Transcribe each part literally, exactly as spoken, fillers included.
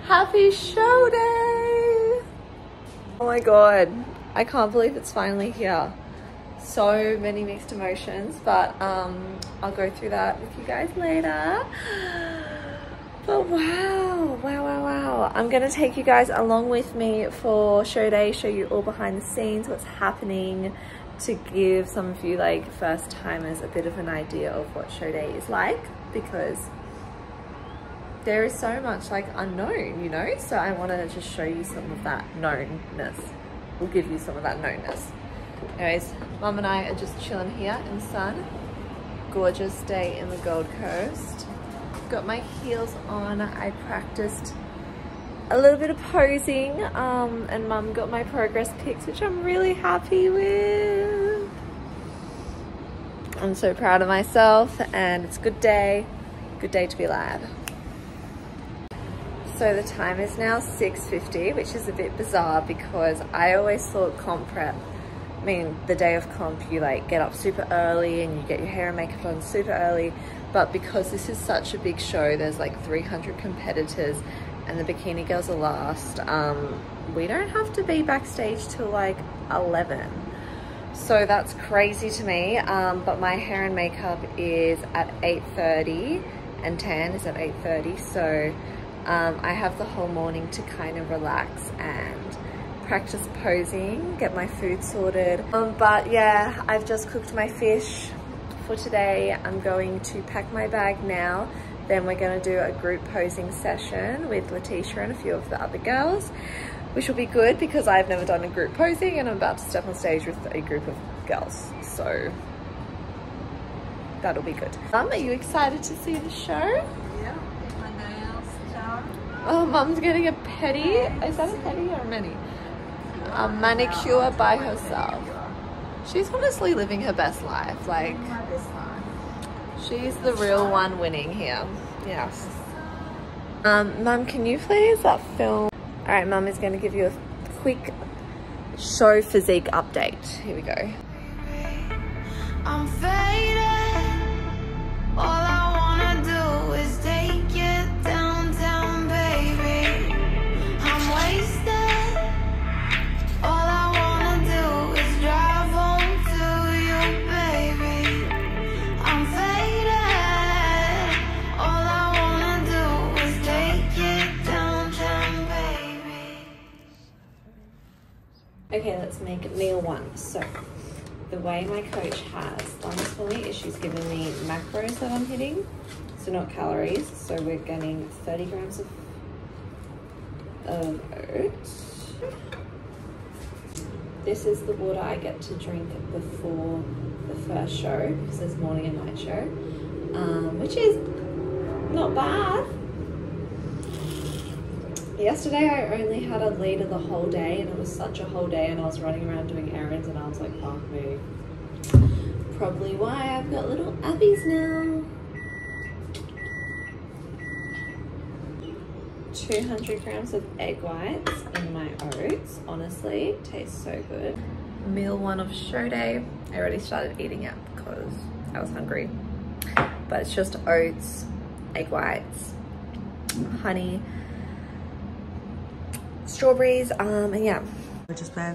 Happy show day! Oh my god, I can't believe it's finally here. So many mixed emotions, but um, I'll go through that with you guys later. But wow, wow, wow, wow. I'm gonna take you guys along with me for show day, show you all behind the scenes, what's happening, to give some of you like first timers a bit of an idea of what show day is like, because there is so much like unknown, you know? So I wanna just show you some of that knownness. We'll give you some of that knownness. Anyways, Mum and I are just chilling here in the sun. Gorgeous day in the Gold Coast. Got my heels on. I practiced a little bit of posing, um, and Mum got my progress pics, which I'm really happy with. I'm so proud of myself, and it's a good day. Good day to be alive. So the time is now six fifty, which is a bit bizarre because I always thought comp prep, I mean, the day of comp, you like get up super early and you get your hair and makeup done super early. But because this is such a big show, there's like three hundred competitors and the bikini girls are last. Um, we don't have to be backstage till like eleven. So that's crazy to me. Um, but my hair and makeup is at eight thirty and tan is at eight thirty. So um, I have the whole morning to kind of relax and practice posing, get my food sorted. Um, but yeah, I've just cooked my fish for today. I'm going to pack my bag now. Then we're going to do a group posing session with Leticia and a few of the other girls, which will be good because I've never done a group posing and I'm about to step on stage with a group of girls. So that'll be good. Mum, are you excited to see the show? Yeah, my nails done. Oh, Mum's getting a pedi. Is that a pedi or a mani? A manicure by herself. She's honestly living her best life. Like, she's the real one winning here. Yes. Um, Mum, can you please uh, film? All right, Mum is going to give you a quick show physique update. Here we go. I'm faded. All I wanna do is take you downtown, baby. I'm wasted. All I wanna do is drive home to you, baby. I'm faded. All I wanna do is take you downtown, baby. Okay, let's make meal one. So the way my coach has done this for me is she's given me macros that I'm hitting, so not calories. So we're getting thirty grams of, of oats. This is the water I get to drink before the first show because there's morning and night show, um, which is not bad. Yesterday I only had a litre the whole day and it was such a whole day and I was running around doing errands and I was like, fuck me. Probably why I've got little abbies now. two hundred grams of egg whites in my oats. Honestly, tastes so good. Meal one of show day. I already started eating it because I was hungry. But it's just oats, egg whites, honey, strawberries, um, and yeah. Which is bad.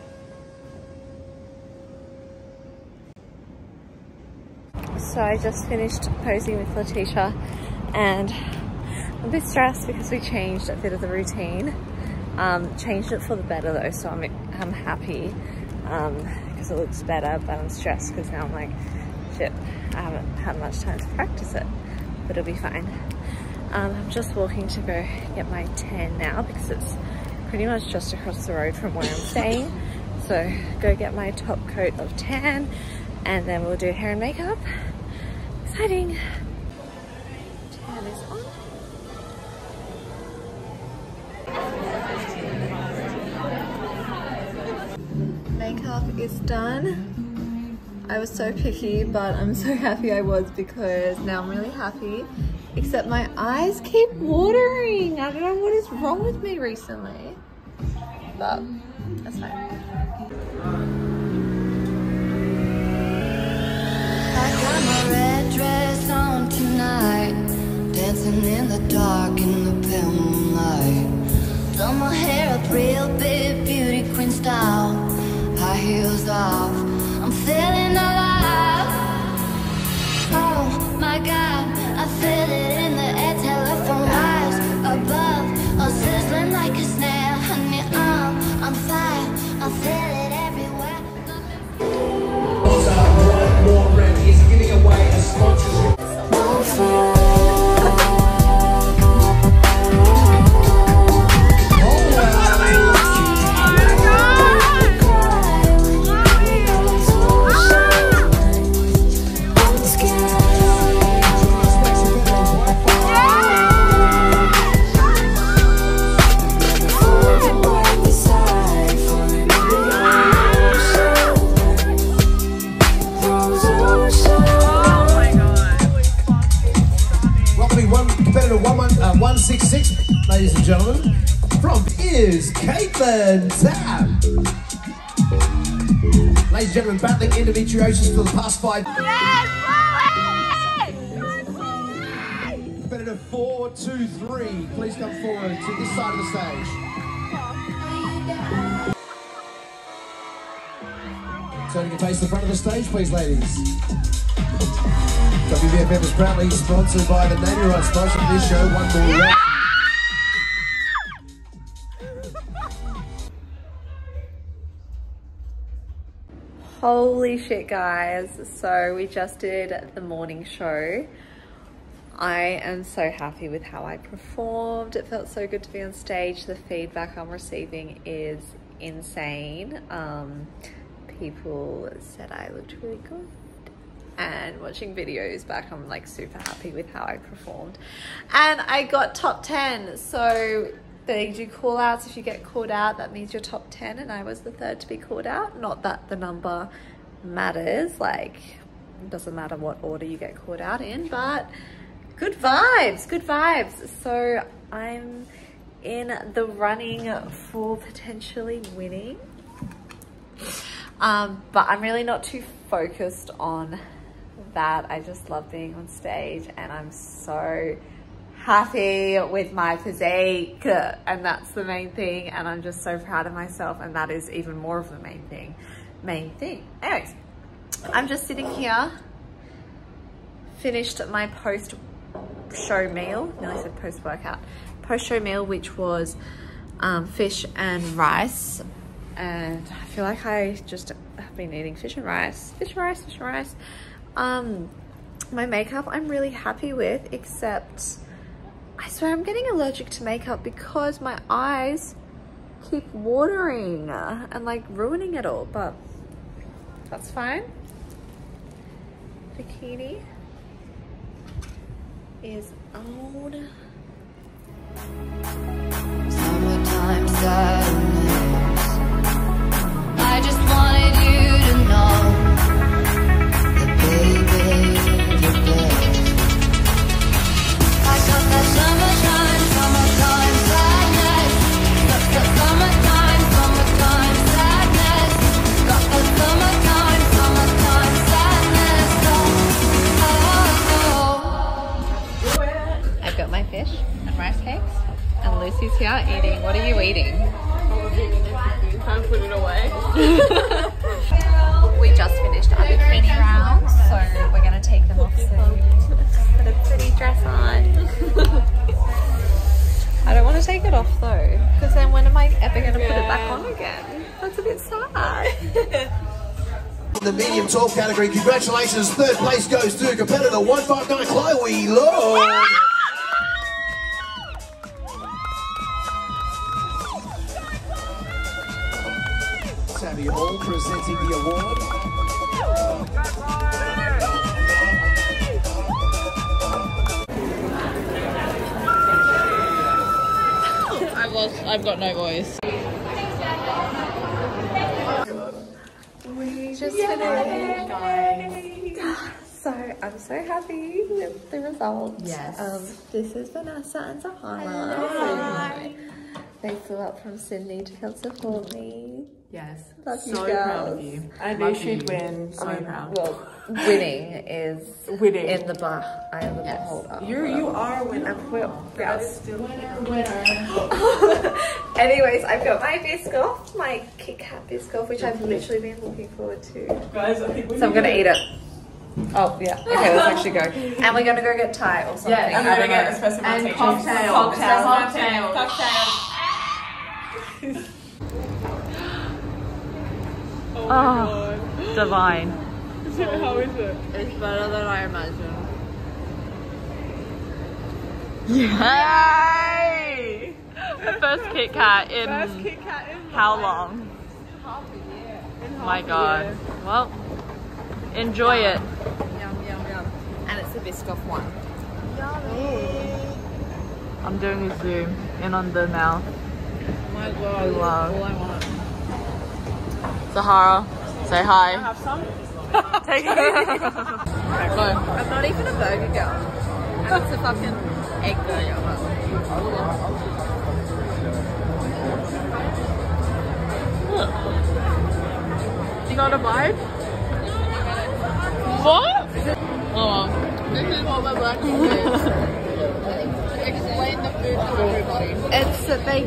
So I just finished posing with Leticia and I'm a bit stressed because we changed a bit of the routine. Um, changed it for the better though, so I'm, I'm happy because um, it looks better, but I'm stressed because now I'm like, shit, I haven't had much time to practice it, but it'll be fine. Um, I'm just walking to go get my tan now because it's pretty much just across the road from where I'm staying. So go get my top coat of tan and then we'll do hair and makeup. Exciting. Tan is on. Makeup is done. I was so picky, but I'm so happy I was because now I'm really happy. Except my eyes keep watering. I don't know what is wrong with me recently, but that's fine. I got my red dress on tonight, dancing in the dark in the pale moonlight. sixth, ladies and gentlemen, from is Caitlin Tapp. Ladies and gentlemen, battling endometriosis for the past five. Yes, Competitor four two three, please come forward to this side of the stage. Turning your face to the front of the stage, please, ladies. W B F F is proudly sponsored by the naming rights sponsor of this show, One More Round. Holy shit, guys. So we just did the morning show. I am so happy with how I performed. It felt so good to be on stage. The feedback I'm receiving is insane. Um, people said I looked really good. And watching videos back, I'm like super happy with how I performed. And I got top ten. So they do call outs. If you get called out, that means you're top ten, and I was the third to be called out. Not that the number matters, like it doesn't matter what order you get called out in, but good vibes, good vibes. So I'm in the running for potentially winning. Um, but I'm really not too focused on that. I just love being on stage, and I'm so happy with my physique, and that's the main thing, and I'm just so proud of myself, and that is even more of the main thing main thing anyways. I'm just sitting here, finished my post show meal, nearly said post workout, post show meal, which was um, fish and rice, and I feel like I just have been eating fish and rice fish and rice fish and rice. Um, my makeup I'm really happy with, except I swear I'm getting allergic to makeup because my eyes keep watering and like ruining it all, but that's fine. Bikini is on. Summertime sadness. I just wanted you to know that baby, you're best. I got that summertime, summertime sadness. Got that summertime, summertime sadness. Got that summertime, summertime sadness. Oh, oh, oh. I've got my fish and rice cakes, and Lucy's here eating. What are you eating? Time to put it away. We just finished our bikini round, so we're gonna take them off soon. Put a pretty dress on. I don't want to take it off though, because then when am I ever gonna yeah. put it back on again? That's a bit sad. In the medium tall category, congratulations, third place goes to competitor one five nine, Chloe Lord. Sammy Hall presenting the award. I've lost, I've got no voice. We just finished, guys. So I'm so happy with the results. Yes. Um, this is Vanessa and Zahara. Hi. They flew up from Sydney to help support me. Yes. Love so you girls. proud of you. I knew she'd win. So I mean, proud. well, winning is Winning. in the bar. I am the Yes. beholder. You're, you are a winner. And we're, That is still winner, winner. Anyways, I've got my Biscoff, my Kit Kat Biscoff, which I've literally been looking forward to. Guys, I think we So I'm gonna eat it. Oh yeah. Okay, let's actually go. And we're gonna go get Thai or something. Yeah, I'm I gonna don't get know. espresso And martinis. cocktail. Cocktail. Cocktail. Cocktail. Oh, my God. Divine. How is it? It's better than I imagined. Yay! The first Kit Kat in First Kit Kat in how life. long? Half a year. In half My a God. year. Well, enjoy it. Yum yum yum. And it's a Biscoff one. I'm doing a zoom in on the mouth. Oh my God. Wow. All I want. Zahara, say hi. Have some? Take it. I'm not even a burger girl. And it's a fucking egg burger. Not a vibe? What? Oh well. This is what we're working with. Explain the food to everybody. It's that they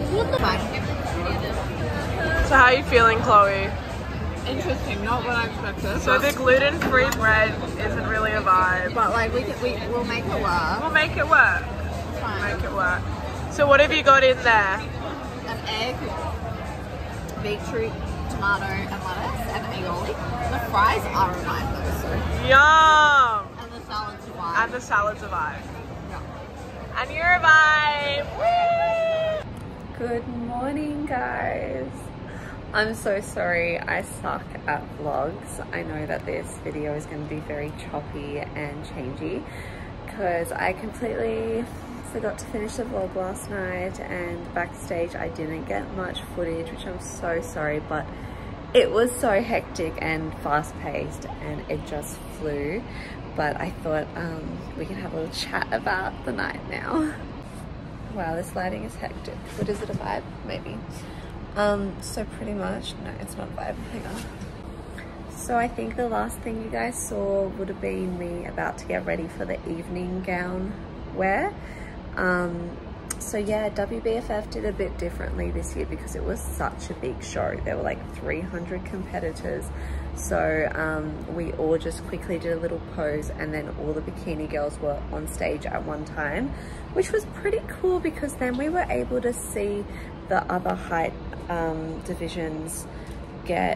So how are you feeling, Chloe? Interesting, not what I expected. So the gluten-free bread isn't really a vibe. But like we can, we will make it work. We'll make it work. Fine. Make it work. So what have you got in there? An egg, beetroot, tomato, and lettuce, and aioli. The fries are a vibe though, so. Yum! And the salads a vibe. And the salads a vibe. Yeah. And you're a vibe! Woo! Good morning, guys. I'm so sorry I suck at vlogs. I know that this video is going to be very choppy and changey because I completely forgot to finish the vlog last night, and backstage I didn't get much footage, which I'm so sorry, but it was so hectic and fast-paced and it just flew. But I thought um, we can have a little chat about the night now. Wow, this lighting is hectic. What is it, a vibe? Maybe. Um, so pretty much, no, it's not a vibe, hang on. So I think the last thing you guys saw would have been me about to get ready for the evening gown wear. Um, so yeah, W B F F did a bit differently this year because it was such a big show. There were like three hundred competitors. So um, we all just quickly did a little pose, and then all the bikini girls were on stage at one time, which was pretty cool because then we were able to see the other height um, divisions get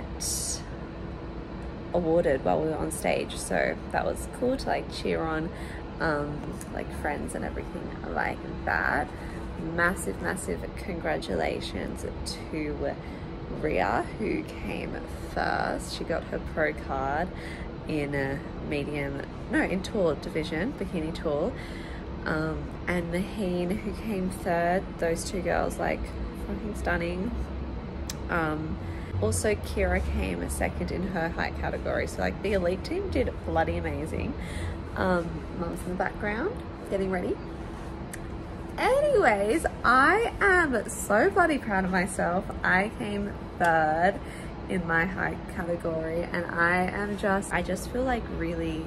awarded while we were on stage. So that was cool to like cheer on um, like friends and everything like that. Massive, massive congratulations to Ria, who came first. She got her pro card in a medium, no, in tall division, bikini tall. Um, and Maheen, who came third. Those two girls, like, fucking stunning. Um, also, Kira came second in her height category. So, like, the elite team did bloody amazing. Um, Mum's in the background, getting ready. Anyways, I am so bloody proud of myself. I came third in my height category, and I am just, I just feel like really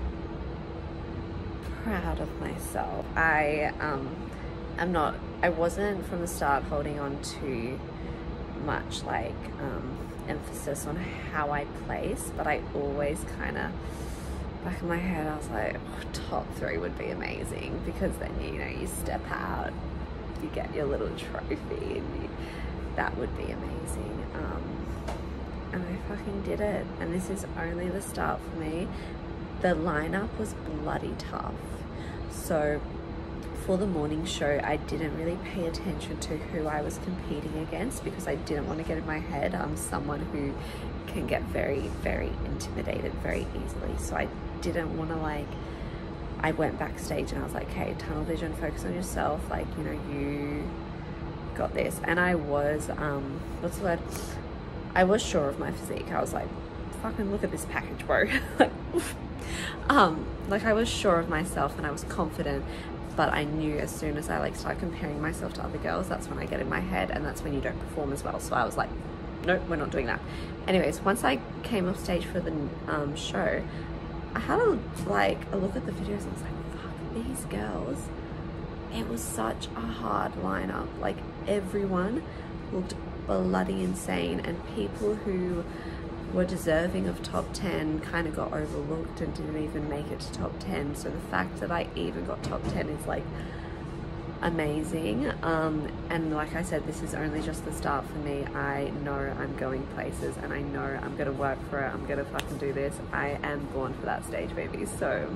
proud of myself. I um, am not, I wasn't from the start holding on to much like um, emphasis on how I place, but I always kind of, back in my head, I was like, oh, top three would be amazing, because then, you know, you step out, you get your little trophy, and you, that would be amazing. Um, and I fucking did it, and this is only the start for me. The lineup was bloody tough. So for the morning show, I didn't really pay attention to who I was competing against because I didn't want to get in my head. I'm someone who can get very, very intimidated very easily. So I didn't want to, like, I went backstage and I was like, okay, tunnel vision, focus on yourself. Like, you know, you got this. And I was, um, what's the word? I was sure of my physique. I was like, fucking look at this package, bro. like, um, like I was sure of myself and I was confident, but I knew as soon as I like start comparing myself to other girls, that's when I get in my head, and that's when you don't perform as well. So I was like, nope, we're not doing that. Anyways, once I came off stage for the um, show, I had a, like a look at the videos and I was like, fuck, these girls, it was such a hard lineup. Like, everyone looked bloody insane, and people who were deserving of top ten kind of got overlooked and didn't even make it to top ten. So the fact that I even got top ten is like amazing. Um, and like I said, this is only just the start for me. I know I'm going places, and I know I'm gonna work for it. I'm gonna fucking do this. I am born for that stage, baby. So,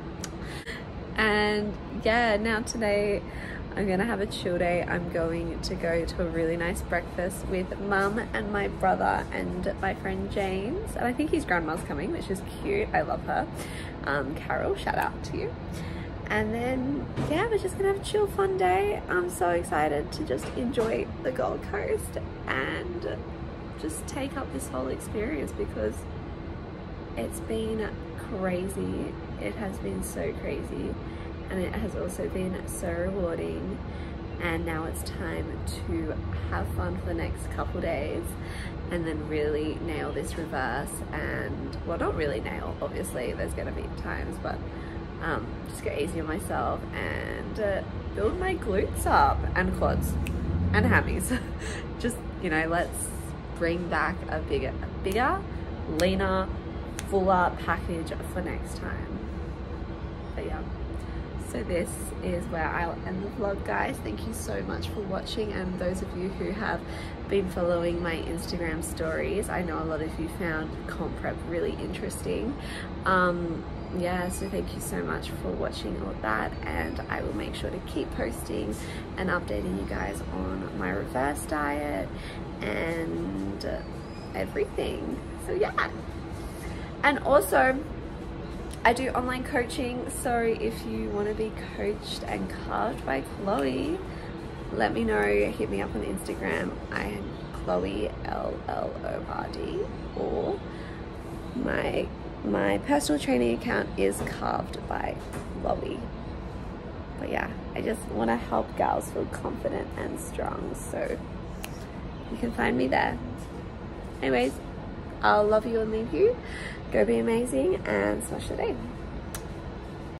and yeah, now today I'm gonna have a chill day. I'm going to go to a really nice breakfast with mum and my brother and my friend James, and I think his grandma's coming, which is cute. I love her. Um, Carol, shout out to you. And then yeah, we're just gonna have a chill, fun day. I'm so excited to just enjoy the Gold Coast and just take up this whole experience, because it's been crazy. It has been so crazy. and it has also been so rewarding. And now it's time to have fun for the next couple days and then really nail this reverse. And well, not really nail, obviously there's gonna be times, but um, just go easy on myself and uh, build my glutes up and quads and hammies. Just, you know, let's bring back a bigger, a bigger, leaner, fuller package for next time. But yeah. So this is where I'll end the vlog, guys. Thank you so much for watching, and those of you who have been following my Instagram stories, I know a lot of you found comp prep really interesting. Um, yeah, so thank you so much for watching all that, and I will make sure to keep posting and updating you guys on my reverse diet and uh, everything. So yeah, and also I do online coaching, so if you want to be coached and carved by Chloe, let me know. Hit me up on Instagram. I am Chloe L L O R D, or my my personal training account is Carved by Chloe. But yeah, I just want to help gals feel confident and strong, so you can find me there. Anyways, I'll love you and leave you. Go be amazing and smash the day.